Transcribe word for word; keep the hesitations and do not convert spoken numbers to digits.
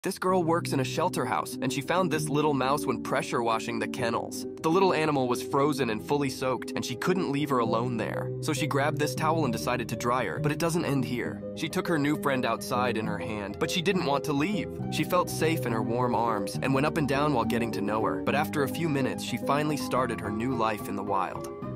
This girl works in a shelter house, and she found this little mouse when pressure washing the kennels. The little animal was frozen and fully soaked, and she couldn't leave her alone there. So she grabbed this towel and decided to dry her, but it doesn't end here. She took her new friend outside in her hand, but she didn't want to leave. She felt safe in her warm arms and went up and down while getting to know her. But after a few minutes, she finally started her new life in the wild.